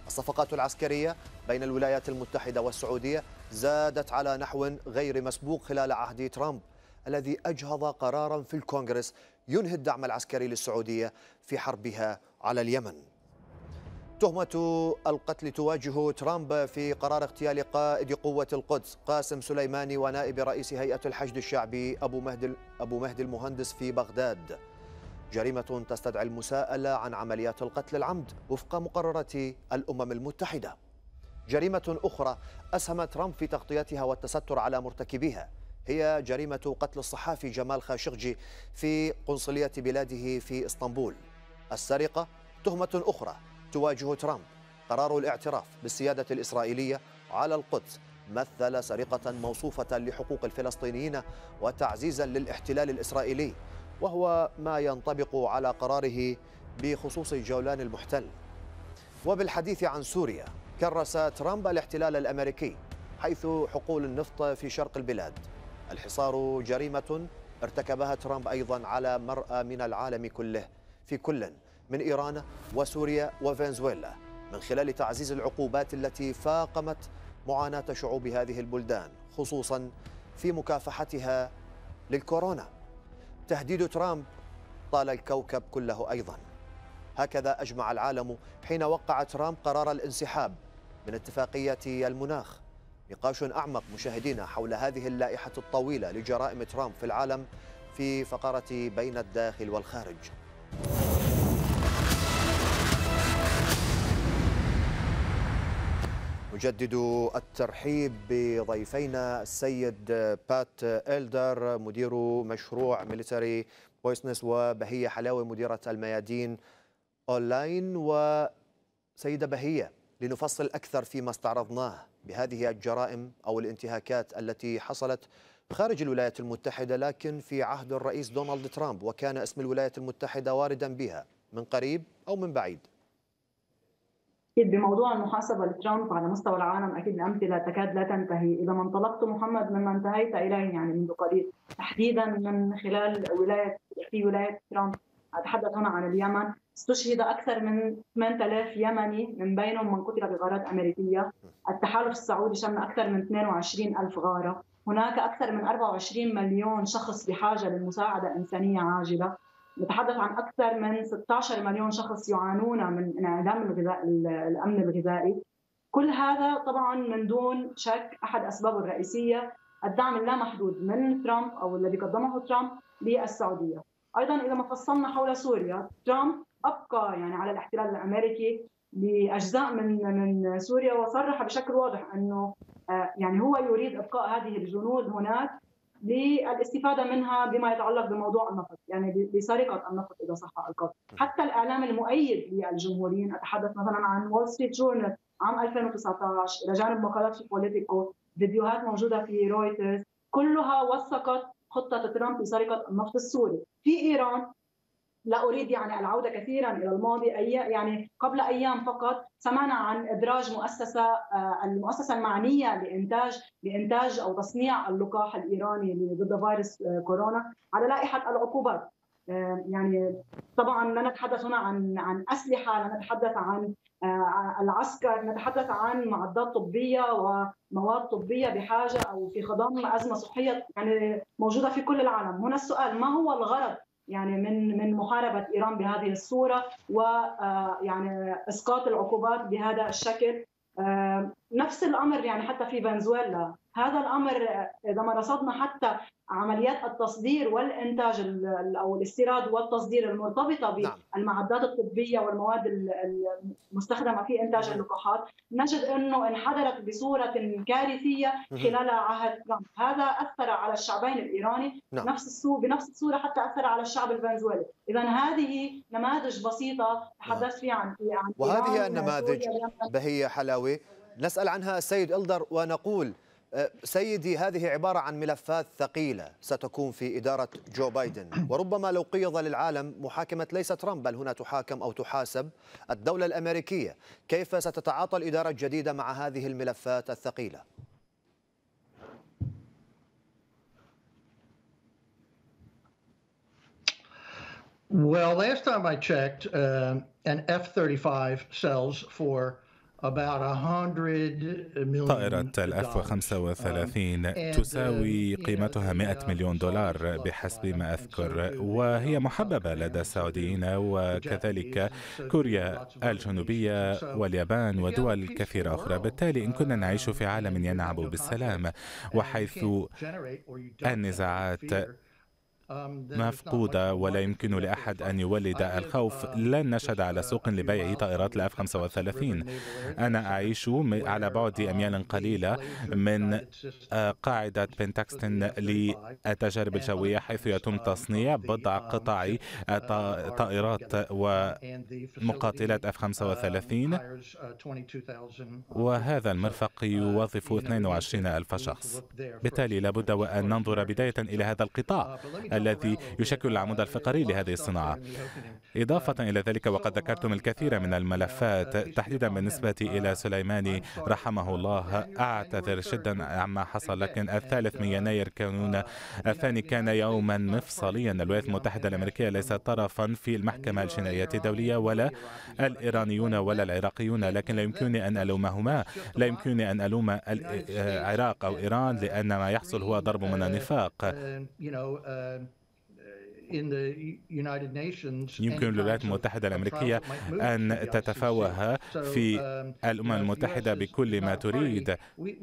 Speaker 1: الصفقات العسكرية بين الولايات المتحدة والسعودية زادت على نحو غير مسبوق خلال عهد ترامب الذي أجهض قرارا في الكونغرس ينهي الدعم العسكري للسعودية في حربها على اليمن. تهمة القتل تواجه ترامب في قرار اغتيال قائد قوة القدس قاسم سليماني ونائب رئيس هيئة الحشد الشعبي أبو مهدي المهندس في بغداد. جريمة تستدعي المساءلة عن عمليات القتل العمد وفق مقررات الأمم المتحدة. جريمة أخرى أسهم ترامب في تغطيتها والتستر على مرتكبيها هي جريمة قتل الصحافي جمال خاشقجي في قنصلية بلاده في إسطنبول. السرقة تهمة أخرى تواجه ترامب. قرار الاعتراف بالسيادة الإسرائيلية على القدس مثل سرقة موصوفة لحقوق الفلسطينيين وتعزيزا للاحتلال الإسرائيلي، وهو ما ينطبق على قراره بخصوص جولان المحتل. وبالحديث عن سوريا كرس ترامب الاحتلال الأمريكي حيث حقول النفط في شرق البلاد. الحصار جريمة ارتكبها ترامب أيضا على مرأى من العالم كله في كل من إيران وسوريا وفنزويلا من خلال تعزيز العقوبات التي فاقمت معاناة شعوب هذه البلدان خصوصا في مكافحتها للكورونا. تهديد ترامب طال الكوكب كله أيضا. هكذا أجمع العالم حين وقع ترامب قرار الانسحاب من اتفاقية المناخ. نقاش أعمق مشاهدينا حول هذه اللائحة الطويلة لجرائم ترامب في العالم في فقرة بين الداخل والخارج. نجدد الترحيب بضيفينا السيد بات إلدر مدير مشروع ميليتري بويسنس وبهية حلاوي مديرة الميادين أونلاين. وسيدة بهية، لنفصل أكثر فيما استعرضناه بهذه الجرائم أو الانتهاكات التي حصلت خارج الولايات المتحدة لكن في عهد الرئيس دونالد ترامب، وكان اسم الولايات المتحدة واردا بها من قريب أو من بعيد.
Speaker 14: أكيد بموضوع المحاسبة لترامب على مستوى العالم أكيد الأمثلة تكاد لا تنتهي. إذا ما انطلقت محمد مما انتهيت إليه يعني منذ قليل تحديدا من خلال ولاية ترامب، أتحدث هنا عن اليمن، استشهد أكثر من 8000 يمني من بينهم من قتل بغارات أمريكية. التحالف السعودي شن أكثر من 22,000 غارة. هناك أكثر من 24 مليون شخص بحاجة للمساعدة إنسانية عاجلة. نتحدث عن أكثر من 16 مليون شخص يعانون من انعدام الأمن الغذائي. كل هذا طبعا من دون شك أحد أسبابه الرئيسية الدعم اللامحدود من ترامب أو الذي قدمه ترامب للسعودية. أيضا إذا ما فصلنا حول سوريا، ترامب أبقى يعني على الاحتلال الأمريكي لأجزاء من سوريا وصرح بشكل واضح أنه يعني هو يريد إبقاء هذه الجنود هناك للاستفادة منها بما يتعلق بموضوع النفط، يعني بسرقة النفط إذا صح القول. حتى الإعلام المؤيد للجمهوريين، أتحدث مثلا عن وول ستريت جورنال عام 2019 إلى جانب مقالات في بوليتيكو، فيديوهات موجودة في رويترز، كلها وثقت خطة ترامب لسرقة النفط السوري. في إيران لا أريد يعني العودة كثيرا إلى الماضي، يعني قبل أيام فقط سمعنا عن إدراج المؤسسة المعنية لإنتاج أو تصنيع اللقاح الإيراني ضد فيروس كورونا على لائحة العقوبات. يعني طبعا لا نتحدث هنا عن أسلحة، لا نتحدث عن العسكر، نتحدث عن معدات طبية ومواد طبية بحاجة أو في خضم أزمة صحية يعني موجودة في كل العالم. هنا السؤال، ما هو الغرض يعني من محاربة إيران بهذه الصورة ويعني إسقاط العقوبات بهذا الشكل؟ نفس الأمر يعني حتى في فنزويلا. هذا الأمر إذا ما رصدنا حتى عمليات التصدير والإنتاج أو الاستيراد والتصدير المرتبطة بالمعدات الطبية والمواد المستخدمة في إنتاج اللقاحات، نجد أنه انحدرت بصورة كارثية خلال عهد ترامب. هذا أثر على الشعبين الإيراني بنفس الصورة حتى أثر على الشعب الفنزويلي. إذا هذه نماذج بسيطة تحدثت فيها عن
Speaker 1: وهذه النماذج بهية حلاوي نسأل عنها السيد إلدر ونقول سيدي هذه عبارة عن ملفات ثقيلة ستكون في إدارة جو بايدن، وربما لو قيض للعالم محاكمة ليس ترامب بل هنا تحاكم أو تحاسب الدولة الأمريكية. كيف ستتعاطى الإدارة الجديدة مع هذه الملفات الثقيلة؟
Speaker 6: Well, last time I checked, an F-35 sells for
Speaker 7: طائرة F-35 تساوي قيمتها $100 مليون بحسب ما أذكر، وهي محببة لدى السعوديين وكذلك كوريا الجنوبية واليابان ودول كثيرة أخرى. بالتالي إن كنا نعيش في عالم ينعب بالسلام وحيث النزاعات مفقودة ولا يمكن لأحد أن يولد الخوف، لن نشهد على سوق لبيع طائرات F-35. أنا أعيش على بعد أميال قليلة من قاعدة بنتاكستن للتجارب الجوية، حيث يتم تصنيع بضع قطع طائرات ومقاتلات F-35، وهذا المرفق يوظف 22,000 شخص. بالتالي لابد وأن ننظر بداية إلى هذا القطاع الذي يشكل العمود الفقري لهذه الصناعة. إضافة إلى ذلك، وقد ذكرتم الكثير من الملفات تحديدا بالنسبة إلى سليماني رحمه الله. أعتذر جدا عما حصل، لكن 3 من يناير الثاني كان يوما مفصليا. الولايات المتحدة الأمريكية ليست طرفا في المحكمة الجنائية الدولية، ولا الإيرانيون ولا العراقيون، لكن لا يمكنني أن ألومهما. لا يمكنني أن ألوم العراق أو إيران، لأن ما يحصل هو ضرب من النفاق. يمكن للولايات المتحدة الأمريكية أن تتفوه في الأمم المتحدة بكل ما تريد،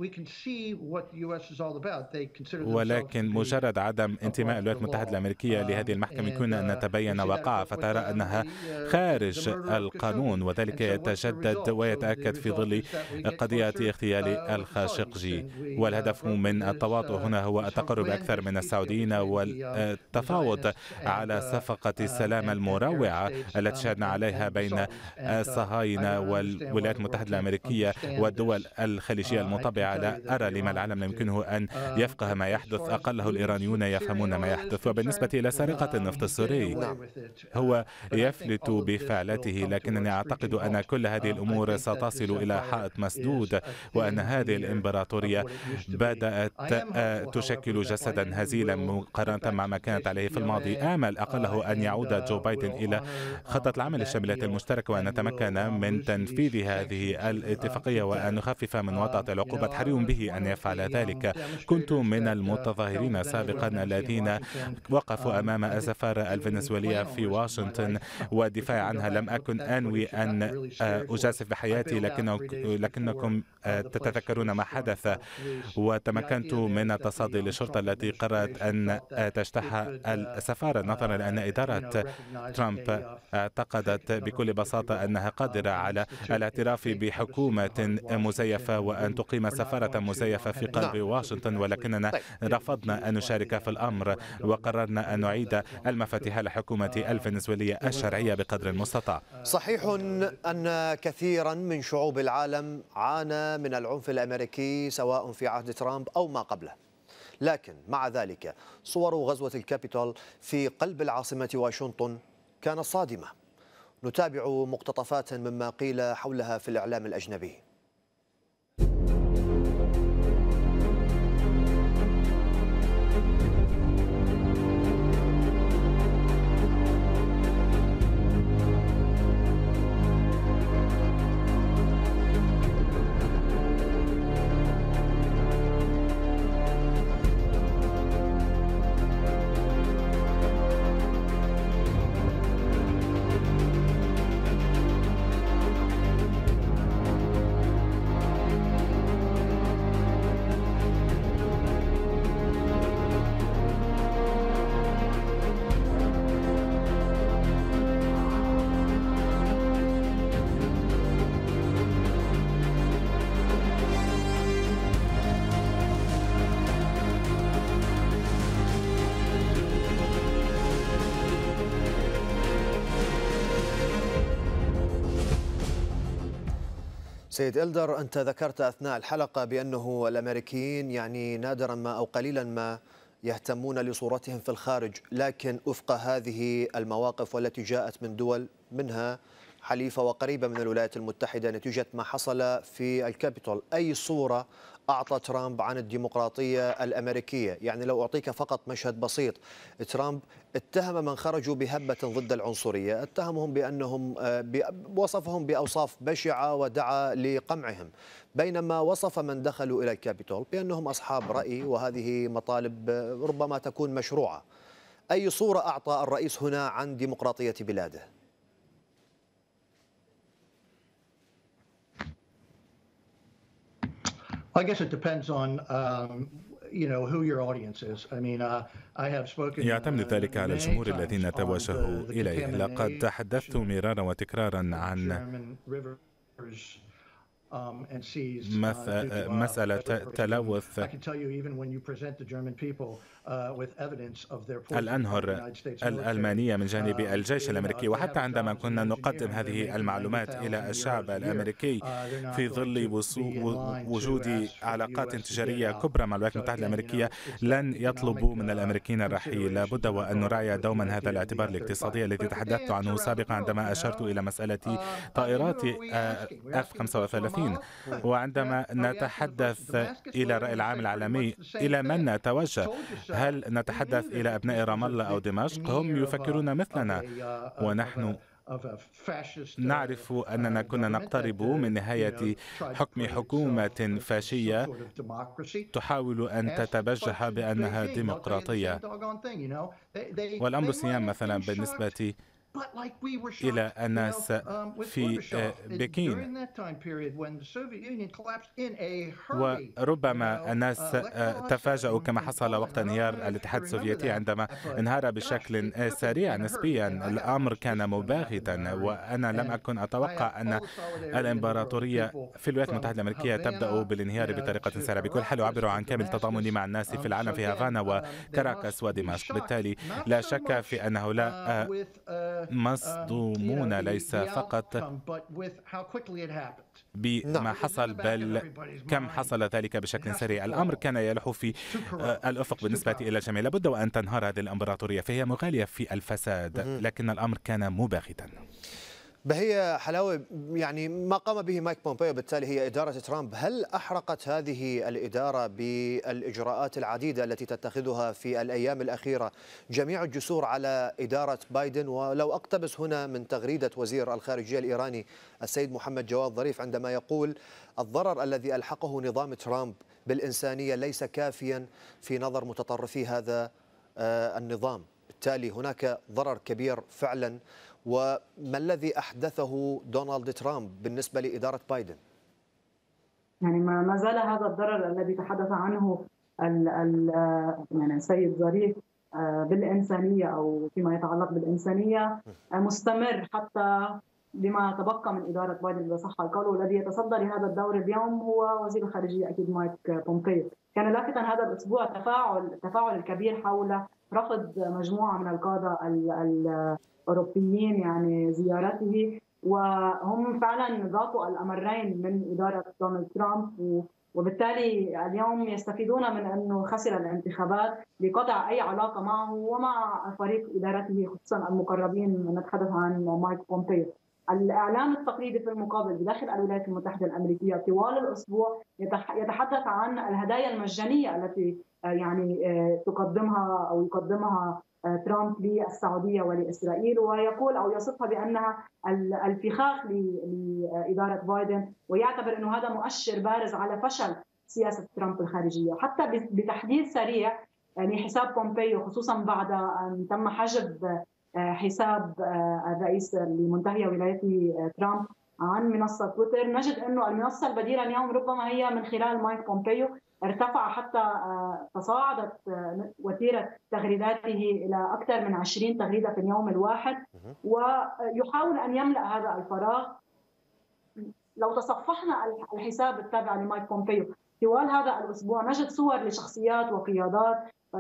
Speaker 7: ولكن مجرد عدم انتماء الولايات المتحدة الأمريكية لهذه المحكمة يمكن أن نتبين وقعها فترى أنها خارج القانون، وذلك يتجدد ويتأكد في ظل قضية اغتيال الخاشقجي. والهدف من التواطؤ هنا هو التقرب أكثر من السعوديين والتفاوض على صفقة السلام المروعة التي شهدنا عليها بين الصهاينة والولايات المتحدة الأمريكية والدول الخليجية المطبعة. لا أرى لما العالم لا يمكنه أن يفقه ما يحدث، أقله الإيرانيون يفهمون ما يحدث. وبالنسبة إلى سرقة النفط السوري، هو يفلت بفعلته، لكنني أعتقد أن كل هذه الأمور ستصل إلى حائط مسدود، وأن هذه الإمبراطورية بدأت تشكل جسدا هزيلا مقارنة مع ما كانت عليه في الماضي. آمل أقله أن يعود جو بايدن إلى خطة العمل الشاملة المشتركة وأن نتمكن من تنفيذ هذه الاتفاقية وأن نخفف من وطأة العقوبات. حري به أن يفعل ذلك. كنت من المتظاهرين سابقا الذين وقفوا أمام السفارة الفنزويلية في واشنطن والدفاع عنها. لم أكن أنوي أن أجازف بحياتي، لكنكم تتذكرون ما حدث، وتمكنت من التصدي للشرطة التي قررت أن تجتاح السفارة، نظرا لأن إدارة ترامب اعتقدت بكل بساطة أنها قادرة على الاعتراف بحكومة مزيفة وأن تقيم سفارة مزيفة في قلب واشنطن، ولكننا رفضنا أن نشارك في الأمر وقررنا أن نعيد المفاتيح لحكومة الفنزويلية الشرعية بقدر المستطاع.
Speaker 1: صحيح أن كثيرا من شعوب العالم عانى من العنف الأمريكي سواء في عهد ترامب أو ما قبله، لكن مع ذلك صور غزوة الكابيتول في قلب العاصمة واشنطن كانت صادمة. نتابع مقتطفات مما قيل حولها في الإعلام الأجنبي. سيد إلدر، أنت ذكرت أثناء الحلقة بأنه الأمريكيين يعني نادرا ما أو قليلا ما يهتمون لصورتهم في الخارج، لكن وفق هذه المواقف والتي جاءت من دول منها حليفة وقريبة من الولايات المتحدة نتيجة ما حصل في الكابيتول، أي صورة أعطى ترامب عن الديمقراطية الأمريكية. يعني لو أعطيك فقط مشهد بسيط، ترامب اتهم من خرجوا بهبة ضد العنصرية، اتهمهم بأنهم وصفهم بأوصاف بشعة ودعا لقمعهم، بينما وصف من دخلوا إلى الكابيتول بأنهم أصحاب رأي وهذه مطالب ربما تكون مشروعة. أي صورة أعطى الرئيس هنا عن ديمقراطية بلاده؟
Speaker 6: I guess it depends on who your audience is. I mean, I have spoken.
Speaker 7: يعتمد ذلك على الجمهور الذين توجهوا إليه. لقد تحدثت مرارا وتكرارا عن مسألة تلوث الأنهر الألمانية من جانب الجيش الأمريكي، وحتى عندما كنا نقدم هذه المعلومات إلى الشعب الأمريكي في ظل وجود علاقات تجارية كبرى مع الولايات المتحدة الأمريكية، لن يطلبوا من الأمريكين الرحيل. لابد وأن نراعي دوما هذا الاعتبار الاقتصادي الذي تحدثت عنه سابقا عندما أشرت إلى مسألة طائرات F-35. وعندما نتحدث إلى الرأي العام العالمي، إلى من نتوجه؟ هل نتحدث إلى أبناء رام الله أو دمشق؟ هم يفكرون مثلنا، ونحن نعرف أننا كنا نقترب من نهاية حكم حكومة فاشية تحاول أن تتبجح بأنها ديمقراطية. والأمر سيان مثلا بالنسبة إلى الناس في بكين، وربما الناس تفاجؤوا كما حصل وقت انهيار الاتحاد السوفيتي عندما انهار بشكل سريع نسبيا. الأمر كان مباغتا، وأنا لم أكن أتوقع أن الإمبراطورية في الولايات المتحدة الأمريكية تبدأ بالانهيار بطريقة سريعة. بكل حال أعبر عن كامل تضامني مع الناس في العالم في هافانا وكاراكاس ودمشق. بالتالي لا شك في أن هؤلاء مصدومون ليس فقط بما حصل، بل كم حصل ذلك بشكل سريع. الأمر كان يلح في الأفق بالنسبة إلى الجميع. لابد وأن تنهار هذه الإمبراطورية، فهي مغالية في الفساد، لكن الأمر كان مباغتا.
Speaker 1: بهية حلاوي، يعني ما قام به مايك بومبيو بالتالي هي إدارة ترامب. هل أحرقت هذه الإدارة بالإجراءات العديدة التي تتخذها في الأيام الأخيرة جميع الجسور على إدارة بايدن؟ ولو أقتبس هنا من تغريدة وزير الخارجية الإيراني السيد محمد جواد ظريف عندما يقول: الضرر الذي ألحقه نظام ترامب بالإنسانية ليس كافيا في نظر متطرفي هذا النظام، بالتالي هناك ضرر كبير فعلا. وما الذي أحدثه دونالد ترامب بالنسبة لإدارة بايدن؟
Speaker 14: يعني ما زال هذا الضرر الذي تحدث عنه يعني السيد ظريف بالإنسانية أو فيما يتعلق بالإنسانية مستمر حتى بما تبقى من إدارة بايدن إذا صح القول. والذي يتصدى لهذا الدور اليوم هو وزير الخارجية أكيد مايك بومبيو. كان لافتا هذا الأسبوع التفاعل الكبير حول رفض مجموعة من القادة الأوروبيين يعني زيارته، وهم فعلا ذاقوا الأمرين من إدارة دونالد ترامب، وبالتالي اليوم يستفيدون من أنه خسر الانتخابات لقطع أي علاقة معه ومع فريق إدارته، خصوصا المقربين نتحدث عن مايك بومبيو. الإعلام التقليدي في المقابل بداخل الولايات المتحدة الأمريكية طوال الأسبوع يتحدث عن الهدايا المجانية التي يعني تقدمها أو يقدمها ترامب للسعودية ولإسرائيل، ويقول أو يصفها بأنها الفخاخ لإدارة بايدن، ويعتبر أنه هذا مؤشر بارز على فشل سياسة ترامب الخارجية. حتى بتحديث سريع يعني حساب بومبيو، خصوصا بعد أن تم حجب حساب الرئيس لمنتهية ولاية ترامب عن منصة تويتر، نجد أنه المنصة البديلة اليوم ربما هي من خلال مايك بومبيو. ارتفع حتى تصاعدت وتيرة تغريداته إلى أكثر من 20 تغريدة في اليوم الواحد، ويحاول أن يملأ هذا الفراغ. لو تصفحنا الحساب التابع لمايك بومبيو طوال هذا الأسبوع نجد صور لشخصيات وقيادات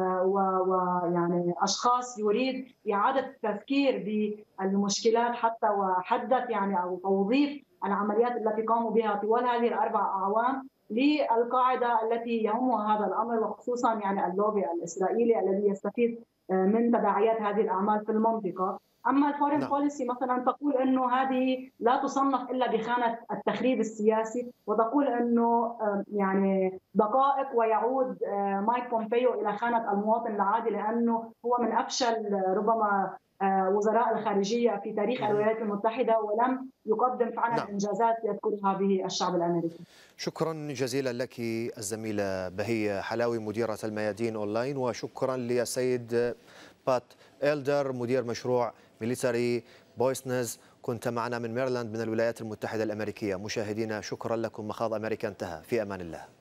Speaker 14: ويعني أشخاص يريد إعادة التفكير بالمشكلات حتى وحدث يعني أو توظيف العمليات التي قاموا بها طوال هذه ال4 أعوام للقاعدة التي يهمها هذا الأمر، وخصوصا يعني اللوبي الإسرائيلي الذي يستفيد من تداعيات هذه الأعمال في المنطقة. أما الفورين بوليسي مثلا تقول أنه هذه لا تصنف إلا بخانة التخريب السياسي، وتقول أنه يعني دقائق ويعود مايك بومبيو إلى خانة المواطن العادي، لأنه هو من أفشل ربما وزراء الخارجية في تاريخ الولايات المتحدة، ولم يقدم فعلا إنجازات يذكرها به الشعب الأمريكي.
Speaker 1: شكرا جزيلا لك الزميلة بهية حلاوي مديرة الميادين أونلاين، وشكرا للسيد بات إلدر مدير مشروع ميليتري بويسنز، كنت معنا من ميرلاند من الولايات المتحدة الأمريكية. مشاهدينا شكرا لكم، مخاض أمريكا انتهى، في أمان الله.